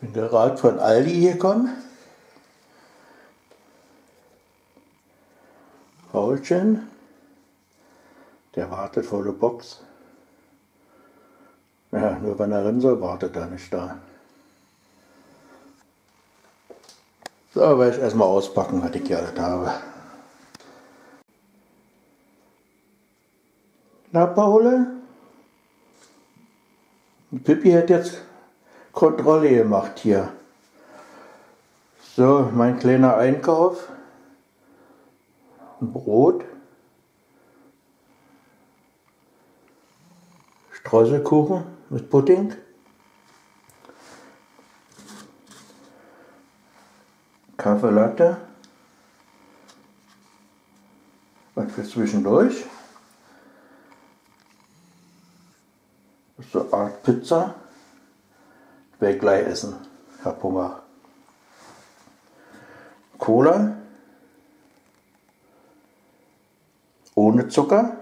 Bin gerade von Aldi gekommen. Paulchen, der wartet vor der Box. Ja, nur wenn er rennen soll, wartet er nicht da. So, werde ich erstmal auspacken, was ich hier alles habe. Na, Paul? Pippi hat jetzt Kontrolle gemacht hier. So, mein kleiner Einkauf. Ein Brot. Streuselkuchen mit Pudding. Kaffee Latte. Was für zwischendurch. So eine Art Pizza. Ich werde gleich essen. Ich habe Hunger. Cola. Ohne Zucker.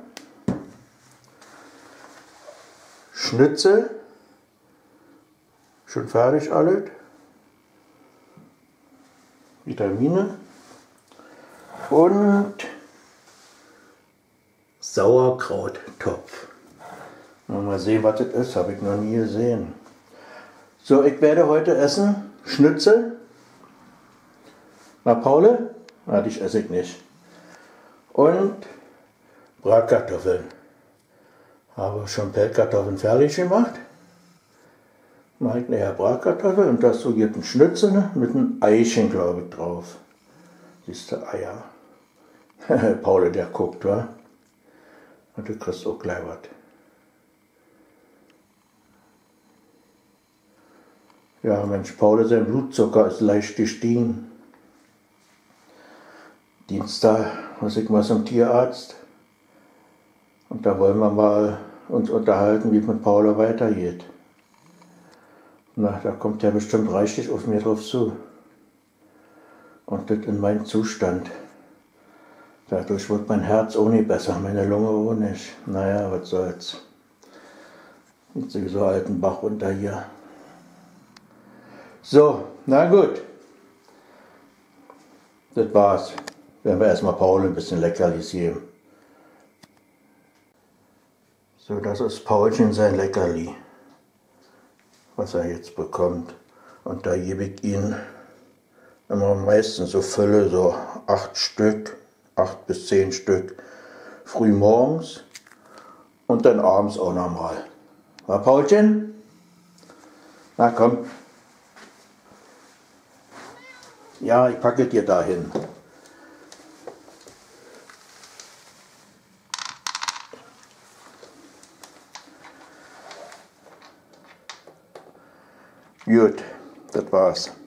Schnitzel. Schon fertig alles. Vitamine. Und Sauerkrauttopf. Mal sehen, was das ist. Habe ich noch nie gesehen. So, ich werde heute essen Schnitzel. Na, Paul? Na, dich esse ich nicht. Und Bratkartoffeln. Habe schon Pellkartoffeln fertig gemacht. Mache ich nachher Bratkartoffeln und dazu gibt ein Schnitzel mit einem Eichen, glaube ich, drauf. Siehst du, Eier. Paul, der guckt, wa? Und du kriegst auch gleich was. Ja, Mensch, Paul, sein Blutzucker ist leicht gestiegen. Dienstag muss ich mal zum Tierarzt. Und da wollen wir mal uns unterhalten, wie es mit Paul weitergeht. Na, da kommt er bestimmt reichlich auf mir drauf zu. Und das in meinem Zustand. Dadurch wird mein Herz auch nicht besser, meine Lunge auch nicht. Naja, was soll's. Jetzt sehe ich so alten Bach runter hier. So, na gut. Das war's. Werden wir erstmal Paul ein bisschen Leckerlis geben. So, das ist Paulchen sein Leckerli, was er jetzt bekommt. Und da gebe ich ihm immer meistens so Fülle, so 8 Stück, 8 bis 10 Stück, früh morgens und dann abends auch nochmal. Na, Paulchen? Na komm. Ja, ich packe dir dahin. Gut, das war's.